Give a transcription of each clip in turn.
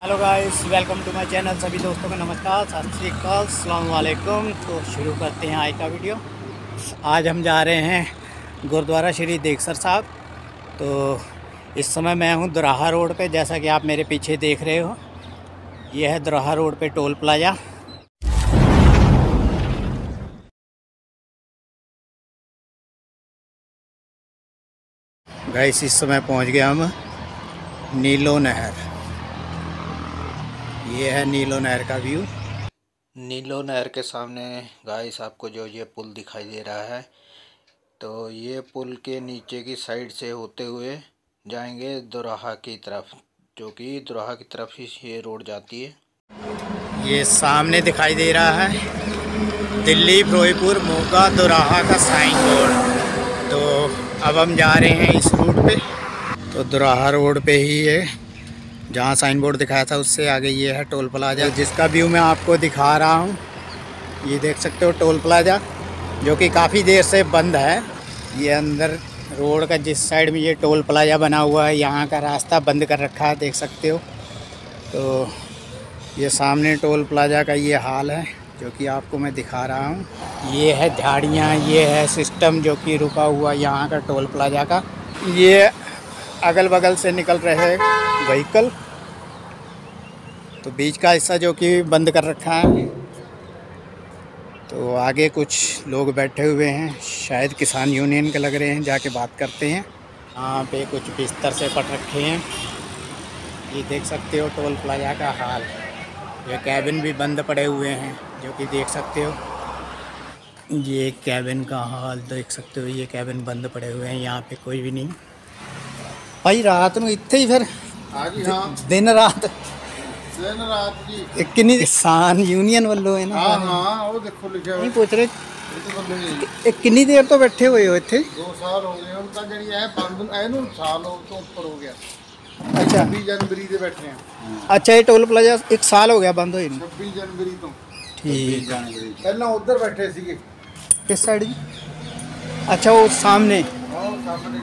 Hello guys, welcome to my channel. सभी दोस्तों को नमस्कार, सत श्री अकाल, अस्सलाम वालेकुम। तो शुरू करते हैं आज का वीडियो। आज हम जा रहे हैं गुरुद्वारा श्री देगसर साहब। तो इस समय मैं हूं दोराहा रोड पे, जैसा कि आप मेरे पीछे देख रहे हो। यह है दोराहा रोड पे टोल प्लाजा। गाइस, इस समय पहुंच गए हम नीलो नहर। ये है नीलो नहर का व्यू। नीलो नहर के सामने गाइस आपको जो ये पुल दिखाई दे रहा है, तो ये पुल के नीचे की साइड से होते हुए जाएंगे दोराहा की तरफ, जो कि दोराहा की तरफ ही ये रोड जाती है। ये सामने दिखाई दे रहा है दिल्ली फिरोजपुर मोगा दोराहा का साइन बोर्ड। तो अब हम जा रहे हैं इस रूट पे। तो दोराहा रोड पे ही है जहाँ साइन बोर्ड दिखाया था, उससे आगे ये है टोल प्लाजा, जिसका व्यू मैं आपको दिखा रहा हूँ। ये देख सकते हो टोल प्लाजा, जो कि काफ़ी देर से बंद है। ये अंदर रोड का जिस साइड में ये टोल प्लाजा बना हुआ है, यहाँ का रास्ता बंद कर रखा है, देख सकते हो। तो ये सामने टोल प्लाजा का ये हाल है, जो कि आपको मैं दिखा रहा हूँ। ये है झाड़ियाँ, ये है सिस्टम जो कि रुका हुआ यहाँ का टोल प्लाजा का। ये अगल बगल से निकल रहे व्हीकल, तो बीच का हिस्सा जो कि बंद कर रखा है। तो आगे कुछ लोग बैठे हुए हैं, शायद किसान यूनियन के लग रहे हैं, जाके बात करते हैं। यहाँ पे कुछ बिस्तर से पट रखे हैं। ये देख सकते हो टोल प्लाजा का हाल। ये कैबिन भी बंद पड़े हुए हैं, जो कि देख सकते हो। ये कैबिन का हाल देख सकते हो, ये कैबिन बंद पड़े हुए हैं, यहाँ पे कोई भी नहीं भाई। रात में इतने ही फिर दिन रात जी किन्नी किसान यूनियन वालों है ना। हाँ वो देखो लिखा नहीं पूछ रहे किन्नी देर तो बैठे हुए हो इतने? 2 साल हो गए उनका जड़ी है बंद एनू साल हो तो ऊपर हो गया। अच्छा 26 जनवरी से बैठे हैं। अच्छा, ये टोल प्लाजा 1 साल हो गया बंद हुई? 26 जनवरी तो ठीक। पहला उधर बैठे सीगे। किस साइड? अच्छा वो सामने। सामने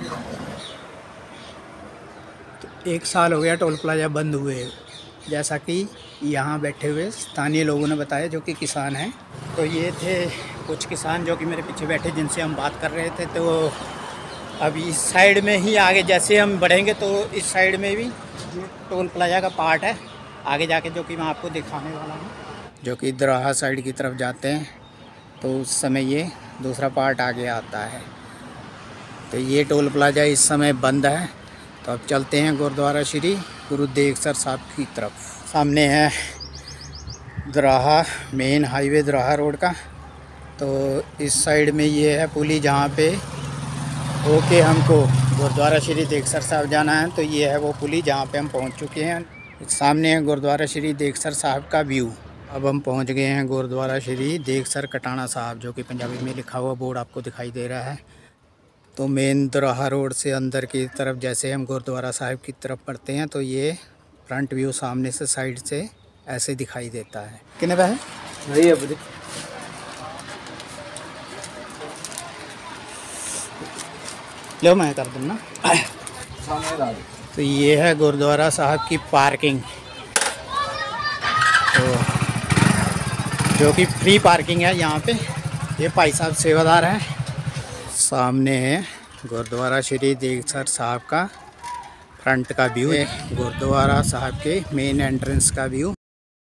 तो 1 साल हो गया टोल प्लाजा बंद हुए, जैसा कि यहाँ बैठे हुए स्थानीय लोगों ने बताया, जो कि किसान हैं। तो ये थे कुछ किसान जो कि मेरे पीछे बैठे, जिनसे हम बात कर रहे थे। तो अभी इस साइड में ही आगे जैसे हम बढ़ेंगे, तो इस साइड में भी टोल प्लाजा का पार्ट है आगे जाके, जो कि मैं आपको दिखाने वाला हूँ। जो कि दोराहा साइड की तरफ जाते हैं, तो उस समय ये दूसरा पार्ट आगे आता है। तो ये टोल प्लाजा इस समय बंद है। तो अब चलते हैं गुरुद्वारा श्री गुरु देगसर साहब की तरफ। सामने है Doraha main highway Doraha road का। तो इस साइड में ये है पुली, जहाँ पे होके हमको गुरुद्वारा श्री देगसर साहब जाना है। तो ये है वो पुली जहाँ पे हम पहुँच चुके हैं। सामने है गुरुद्वारा श्री देगसर साहब का व्यू। अब हम पहुँच गए हैं गुरुद्वारा श्री देगसर कटाना साहब, जो कि पंजाबी में लिखा हुआ बोर्ड आपको दिखाई दे रहा है। तो मेन दोराहा रोड से अंदर की तरफ जैसे हम गुरुद्वारा साहिब की तरफ बढ़ते हैं, तो ये फ्रंट व्यू सामने से साइड से ऐसे दिखाई देता है। कितने का है वही अब लो, मैं कर दूँ ना। तो ये है गुरुद्वारा साहब की पार्किंग, तो जो कि फ्री पार्किंग है यहाँ पे। ये भाई साहब सेवादार हैं। सामने है गुरुद्वारा श्री देगसर साहब का फ्रंट का व्यू, गुरुद्वारा साहब के मेन एंट्रेंस का व्यू।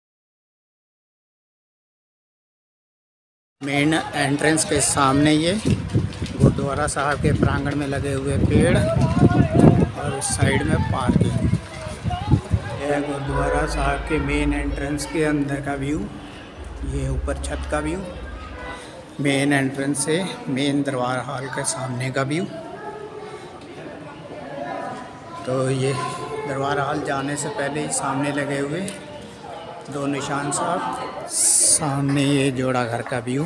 मेन एंट्रेंस के सामने ये गुरुद्वारा साहब के प्रांगण में लगे हुए पेड़, और उस साइड में पार्किंग। यह गुरुद्वारा साहब के मेन एंट्रेंस के अंदर का व्यू। ये ऊपर छत का व्यू, मेन एंट्रेंस से मेन दरबार हॉल के सामने का व्यू। तो ये दरबार हॉल जाने से पहले ही सामने लगे हुए 2 निशान साहब। सामने ये जोड़ा घर का व्यू,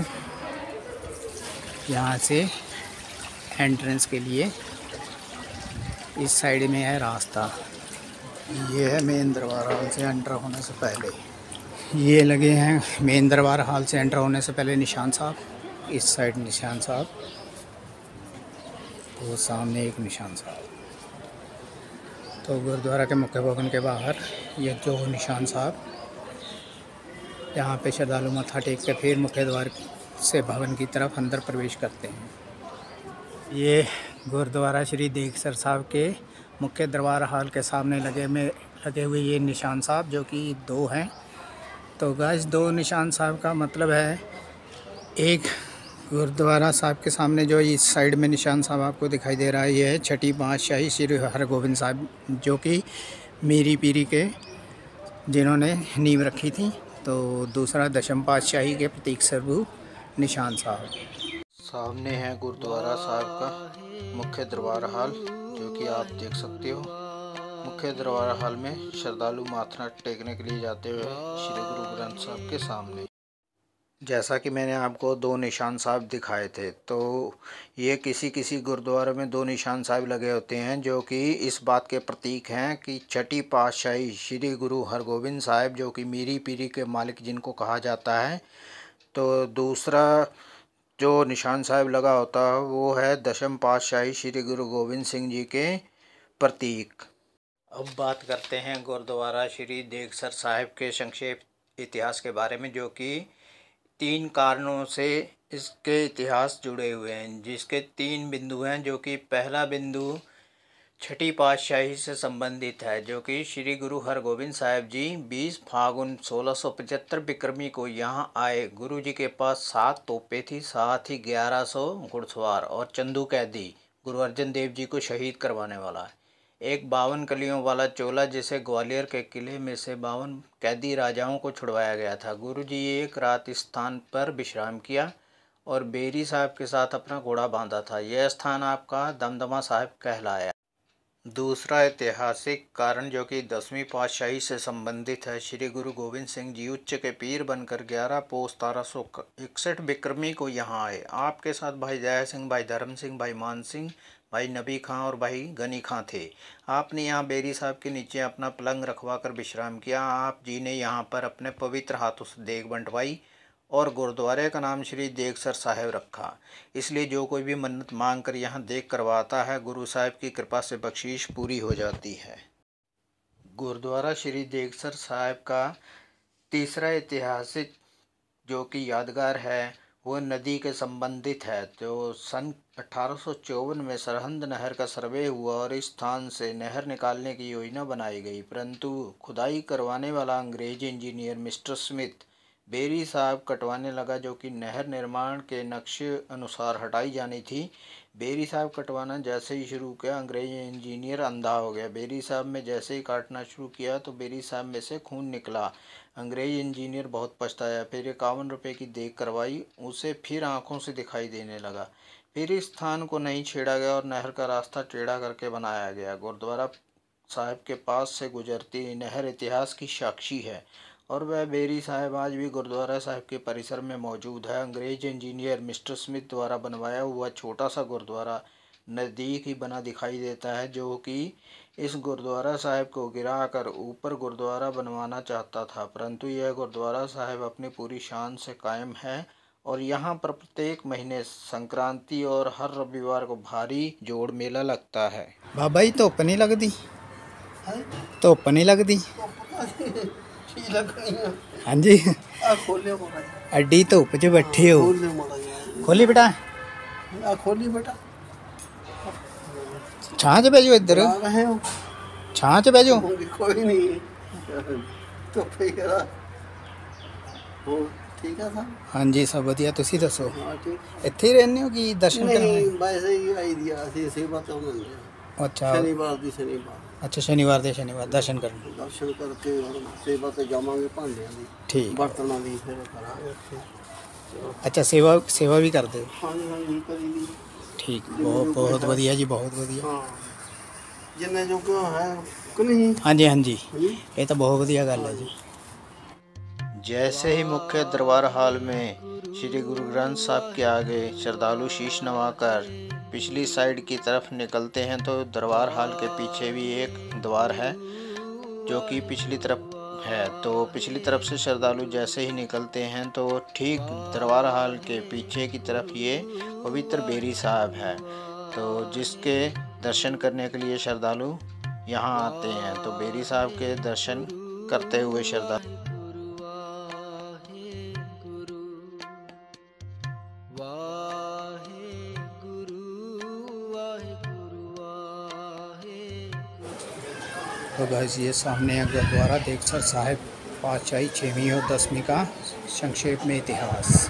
यहाँ से एंट्रेंस के लिए इस साइड में है रास्ता। ये है मेन दरबार हॉल से एंटर होने से पहले। ये लगे हैं मेन दरबार हॉल से एंटर होने से पहले निशान साहब। इस साइड निशान साहब, वो सामने एक निशान साहब। तो गुरुद्वारा के मुख्य भवन के बाहर ये जो निशान साहब, यहाँ पे श्रद्धालु मत्था टेक के फिर मुख्य द्वार से भवन की तरफ अंदर प्रवेश करते हैं। ये गुरुद्वारा श्री देगसर साहब के मुख्य दरबार हाल के सामने लगे हुए ये निशान साहब, जो कि 2 हैं। तो गाइस 2 निशान साहब का मतलब है, एक गुरुद्वारा साहब के सामने जो इस साइड में निशान साहब आपको दिखाई दे रहा है, ये है छठी पातशाही श्री हरगोबिंद साहब, जो कि मीरी पीरी के जिन्होंने नींव रखी थी। तो दूसरा दशम पातशाही के प्रतीक स्वरूप निशान साहब। सामने है गुरुद्वारा साहब का मुख्य दरबार हाल, जो कि आप देख सकते हो। मुख्य दरबार हाल में श्रद्धालु माथा टेकने के लिए जाते हुए श्री गुरु ग्रंथ साहब के सामने। जैसा कि मैंने आपको 2 निशान साहब दिखाए थे, तो ये किसी गुरुद्वारे में 2 निशान साहब लगे होते हैं, जो कि इस बात के प्रतीक हैं कि छठी पातशाही श्री गुरु हरगोबिंद साहब, जो कि मीरी पीरी के मालिक जिनको कहा जाता है। तो दूसरा जो निशान साहब लगा होता है वो है दशम पातशाही श्री गुरु गोविंद सिंह जी के प्रतीक। अब बात करते हैं गुरुद्वारा श्री देगसर साहिब के संक्षेप इतिहास के बारे में, जो कि 3 कारणों से इसके इतिहास जुड़े हुए हैं, जिसके 3 बिंदु हैं। जो कि पहला बिंदु छठी पातशाही से संबंधित है, जो कि श्री गुरु हरगोबिंद साहिब जी 20 फागुन 1675 बिक्रमी को यहाँ आए। गुरु जी के पास 7 तोपें थी, साथ ही 1100 घुड़सवार और चंदू कैदी गुरु अर्जन देव जी को शहीद करवाने वाला। एक 52 कलियों वाला चोला, जिसे ग्वालियर के किले में से 52 कैदी राजाओं को छुड़वाया गया था। गुरु जी एक रात इस स्थान पर विश्राम किया और बेरी साहब के साथ अपना घोड़ा बांधा था। यह स्थान आपका दमदमा साहिब कहलाया। दूसरा ऐतिहासिक कारण, जो कि 10वीं पातशाही से संबंधित है, श्री गुरु गोविंद सिंह जी उच्च के पीर बनकर 11 पोष 1361 बिक्रमी को यहाँ आए। आपके साथ भाई जय सिंह, भाई धर्म सिंह, भाई मान सिंह, भाई नबी खां और भाई गनी खां थे। आपने यहाँ बेरी साहब के नीचे अपना पलंग रखवा कर विश्राम किया। आप जी ने यहाँ पर अपने पवित्र हाथों से देग बंटवाई और गुरुद्वारे का नाम श्री देगसर साहिब रखा। इसलिए जो कोई भी मन्नत मांग कर यहाँ देग करवाता है, गुरु साहिब की कृपा से बख्शीश पूरी हो जाती है। गुरुद्वारा श्री देगसर साहिब का तीसरा ऐतिहासिक जो कि यादगार है, वो नदी के संबंधित है। तो सन 1854 में सरहंद नहर का सर्वे हुआ और इस स्थान से नहर निकालने की योजना बनाई गई, परंतु खुदाई करवाने वाला अंग्रेजी इंजीनियर मिस्टर स्मिथ बेरी साहब कटवाने लगा, जो कि नहर निर्माण के नक्शे अनुसार हटाई जानी थी। बेरी साहब कटवाना जैसे ही शुरू किया, अंग्रेजी इंजीनियर अंधा हो गया। बेरी साहब में जैसे ही काटना शुरू किया तो बेरी साहब में से खून निकला। अंग्रेजी इंजीनियर बहुत पछताया। फिर 51 रुपये की देग करवाई, उसे फिर आंखों से दिखाई देने लगा। फिर इस स्थान को नहीं छेड़ा गया और नहर का रास्ता टेढ़ा करके बनाया गया। गुरुद्वारा साहिब के पास से गुजरती नहर इतिहास की साक्षी है और वह बेरी साहब आज भी गुरुद्वारा साहिब के परिसर में मौजूद है। अंग्रेज इंजीनियर मिस्टर स्मिथ द्वारा बनवाया हुआ छोटा सा गुरुद्वारा नज़दीक ही बना दिखाई देता है, जो कि इस गुरुद्वारा साहिब को गिराकर ऊपर गुरुद्वारा बनवाना चाहता था, परंतु यह गुरुद्वारा साहिब अपनी पूरी शान से कायम है और यहाँ पर प्रत्येक महीने संक्रांति और हर रविवार को भारी जोड़ मेला लगता है। बाबा जी धुप्प नहीं लगती? धुप्प नहीं लगती? हाँ जी, अड्डी धुप्प च बैठे हो। खोली बेटा, खोली बेटा, छां च बैजो, इधर छां च बैजो। कोई नहीं तो ठीक है सर। हाँ जी, सब वधिया। तुसी दसो, हाँ ठीक। ਇੱਥੇ ਹੀ ਰਹਿੰਦੇ ਹੋ ਕਿ ਦਰਸ਼ਨ नहीं करने? वैसे ही आई दिया ਅਸੀਂ सेवा तो होंगे। अच्छा, शनिवार दी शनिवार। अच्छा शनिवार ਦੇ ਸ਼ਨੀਵਾਰ ਦਰਸ਼ਨ ਕਰਨ। दर्शन करके और सेवा ਤੇ ਜਾਵਾਂਗੇ ਭਾਂਡਿਆਂ ਦੀ, ਠੀਕ, ਬਰਤਨਾਂ ਦੀ ਫਿਰ ਕਰਾਂਗੇ ਉੱਥੇ। अच्छा सेवा भी करते हो? ਹਾਂਜੀ ਹਾਂਜੀ ਕਰੀ ਦੀ। ठीक, बहुत वधिया जी, बहुत वधिया। हाँ जिन्ने जो क्यों है कि नहीं। हाँ जी, हाँ जी, ये तो बहुत वधिया गल है जी। जैसे ही मुख्य दरबार हाल में श्री गुरु ग्रंथ साहब के आगे श्रद्धालु शीश नवाकर पिछली साइड की तरफ निकलते हैं, तो दरबार हाल के पीछे भी एक द्वार है जो कि पिछली तरफ है। तो पिछली तरफ से श्रद्धालु जैसे ही निकलते हैं तो ठीक दरबार हाल के पीछे की तरफ ये पवित्र बेरी साहब है, तो जिसके दर्शन करने के लिए श्रद्धालु यहाँ आते हैं तो बेरी साहब के दर्शन करते हुए श्रद्धालु तो गाइस ये सामने है गुरुद्वारा देगसर साहिब पातशाही 6वीं और 10वीं का संक्षेप में इतिहास।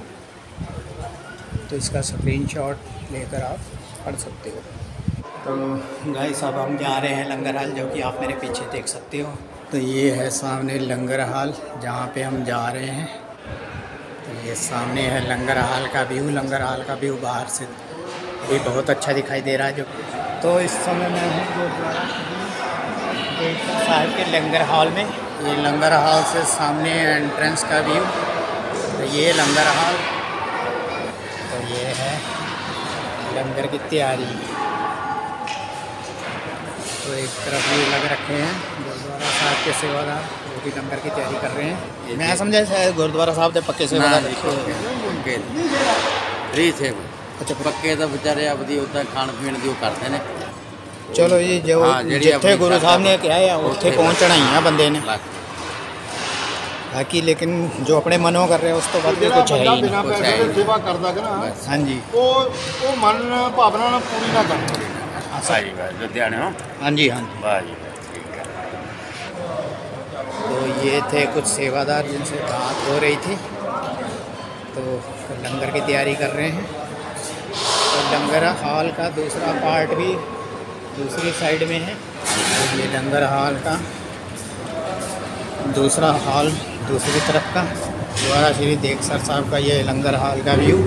तो इसका स्क्रीनशॉट लेकर आप पढ़ सकते हो। तो गाइस अब हम जा रहे हैं लंगर हाल, जो कि आप मेरे पीछे देख सकते हो। तो ये है सामने लंगर हाल जहाँ पे हम जा रहे हैं। तो ये सामने है लंगर हाल का व्यू। लंगर हाल का व्यू बाहर से ये बहुत अच्छा दिखाई दे रहा है। जो तो इस समय मैं हूँ गुरुद्वारा साहिब के लंगर हॉल में। ये लंगर हॉल से सामने एंट्रेंस का व्यू। तो ये लंगर हॉल, तो ये है लंगर की तैयारी। तो एक तरफ ये लग रखे हैं गुरुद्वारा साहब के सेवादार, वो भी लंगर की तैयारी कर रहे हैं। मैं समझा शायद गुरुद्वारा साहब के पक्के सेवादार फ्री थे वो। अच्छा, पक्के तो बेचारे अपनी उदा खाण पीण दी करते हैं। चलो ये जो जिथे गुरु साहब ने कहा है उत्थे पहुँचना ही है बंदे ने बाकी, लेकिन जो अपने मनों कर रहे हैं उस तो बाद में कुछ है ही बिना नहीं। पैसे ਦੇ सेवा करदा कि ना, हाँ जी, वो मन भावना ना पूरी ना करता। सही बात, लुधियाने हो। हाँ जी, हाँ जी। वाह जी, ठीक है। तो ये थे कुछ सेवादार जिनसे बात हो रही थी। तो लंगर की तैयारी कर रहे हैं। तो लंगर हॉल का दूसरा पार्ट भी दूसरी साइड में है। तो ये लंगर हॉल का दूसरा हॉल दूसरी तरफ का गुरुद्वारा श्री देगसर साहब का ये लंगर हॉल का व्यू।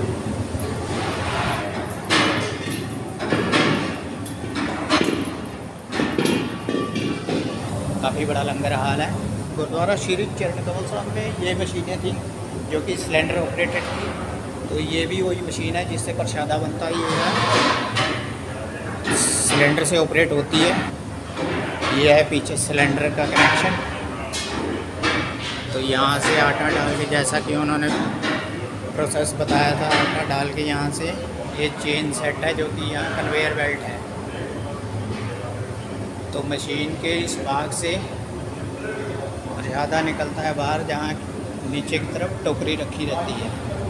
काफ़ी बड़ा लंगर हॉल है। गुरुद्वारा श्री चरण कमल साहब में ये मशीनें थी जो कि सिलेंडर ऑपरेटेड थी। तो ये भी वही मशीन है जिससे प्रसादा बनता है। ये है सिलेंडर से ऑपरेट होती है। ये है पीछे सिलेंडर का कनेक्शन। तो यहाँ से आटा डाल के, जैसा कि उन्होंने प्रोसेस बताया था, आटा डाल के यहाँ से ये चेन सेट है जो कि यहाँ कन्वेयर बेल्ट है। तो मशीन के इस भाग से ज़्यादा निकलता है बाहर, जहाँ नीचे की तरफ टोकरी रखी रहती है।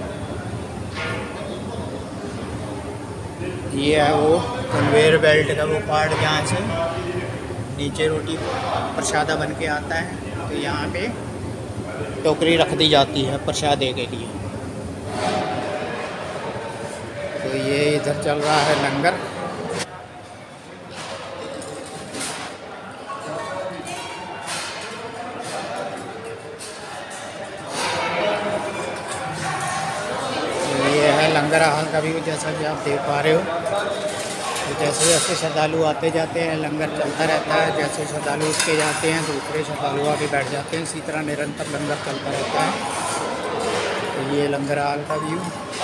ये है वो कन्वेयर बेल्ट का वो पार्ट जहाँ से नीचे रोटी प्रसादा बन के आता है। तो यहाँ पे टोकरी रख दी जाती है प्रसादे के लिए। तो ये इधर चल रहा है लंगर। ये है लंगर हाल का भी, जैसा कि आप देख पा रहे हो। तो जैसे जैसे श्रद्धालु आते जाते हैं लंगर चलता रहता है। जैसे श्रद्धालु उसके जाते हैं दूसरे श्रद्धालु आके बैठ जाते हैं। इसी तरह निरंतर लंगर चलता रहता है। तो ये लंगर हाल का व्यू।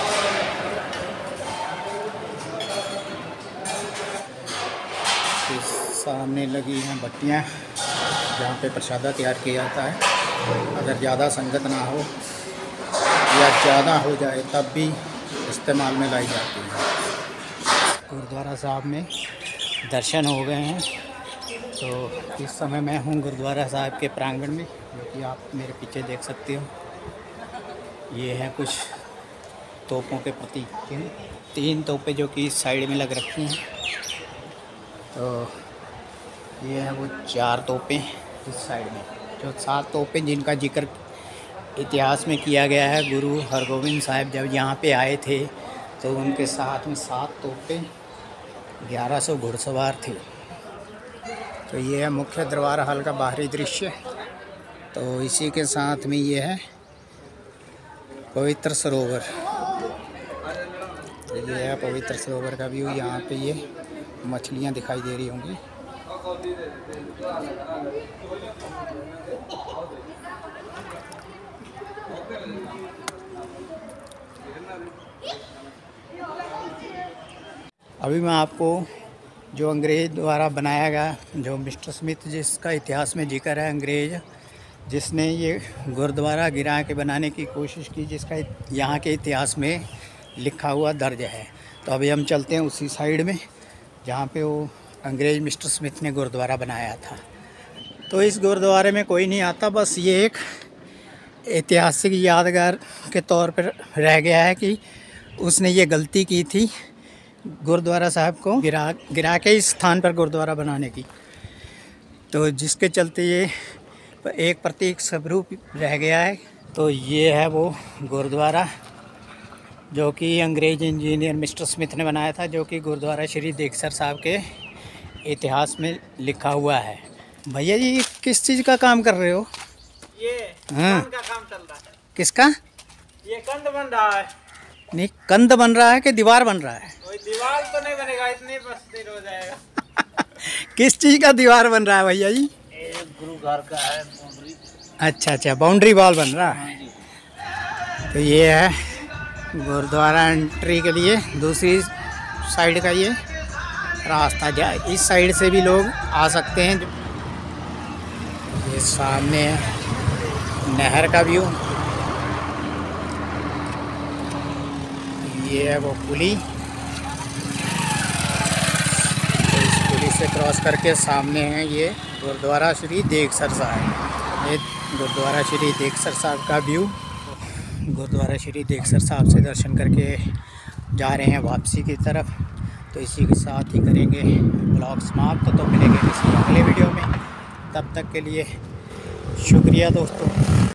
सामने लगी हैं भट्टियाँ जहाँ पे प्रसादा तैयार किया जाता है। अगर ज़्यादा संगत ना हो या ज़्यादा हो जाए तब भी इस्तेमाल में लाई जाती है। गुरुद्वारा साहब में दर्शन हो गए हैं। तो इस समय मैं हूँ गुरुद्वारा साहब के प्रांगण में, जो कि आप मेरे पीछे देख सकते हो। ये हैं कुछ तोपों के प्रतीक। 3 तोपें जो कि इस साइड में लग रखी हैं। तो ये हैं वो 4 तोपें इस साइड में, जो 7 तोपें जिनका जिक्र इतिहास में किया गया है। गुरु हरगोविंद साहब जब यहाँ पे आए थे तो उनके साथ में 7 तोपें 1100 घुड़सवार थे। तो ये है मुख्य दरबार हाल का बाहरी दृश्य। तो इसी के साथ में ये है पवित्र सरोवर। ये है पवित्र सरोवर का व्यू। यहाँ पे ये मछलियाँ दिखाई दे रही होंगी। अभी मैं आपको जो अंग्रेज़ द्वारा बनाया गया, जो मिस्टर स्मिथ जिसका इतिहास में जिक्र है, अंग्रेज़ जिसने ये गुरुद्वारा गिरा के बनाने की कोशिश की, जिसका यहाँ के इतिहास में लिखा हुआ दर्ज है। तो अभी हम चलते हैं उसी साइड में जहाँ पे वो अंग्रेज मिस्टर स्मिथ ने गुरुद्वारा बनाया था। तो इस गुरुद्वारे में कोई नहीं आता, बस ये एक ऐतिहासिक यादगार के तौर पर रह गया है कि उसने ये गलती की थी गुरुद्वारा साहब को गिरा के इस स्थान पर गुरुद्वारा बनाने की, तो जिसके चलते ये एक प्रतीक स्वरूप रह गया है। तो ये है वो गुरुद्वारा जो कि अंग्रेज इंजीनियर मिस्टर स्मिथ ने बनाया था, जो कि गुरुद्वारा श्री देगसर साहब के इतिहास में लिखा हुआ है। भैया जी किस चीज़ का काम कर रहे हो? ये हाँ, का काम चल रहा है। किसका? ये कंध बन रहा है। नहीं, कंध बन रहा है कि दीवार बन रहा है? कोई दीवार तो नहीं बनेगा, इतनी बस देर हो जाएगा। किस चीज़ का दीवार बन रहा है भैया जी? गुरु घर का है बाउंड्री। अच्छा, बाउंड्री वॉल बन रहा है। तो ये है गुरुद्वारा एंट्री के लिए दूसरी साइड का ये रास्ता, इस साइड से भी लोग आ सकते हैं। ये सामने नहर का व्यू, ये है वो पुली। तो इस पुली से क्रॉस करके सामने है ये गुरुद्वारा श्री देगसर साहब। ये गुरुद्वारा श्री देगसर साहब का व्यू। गुरुद्वारा श्री देगसर साहब से दर्शन करके जा रहे हैं वापसी की तरफ। तो इसी के साथ ही करेंगे ब्लॉग समाप्त। तो मिलेंगे किसी अगले वीडियो में, तब तक के लिए शुक्रिया दोस्तों।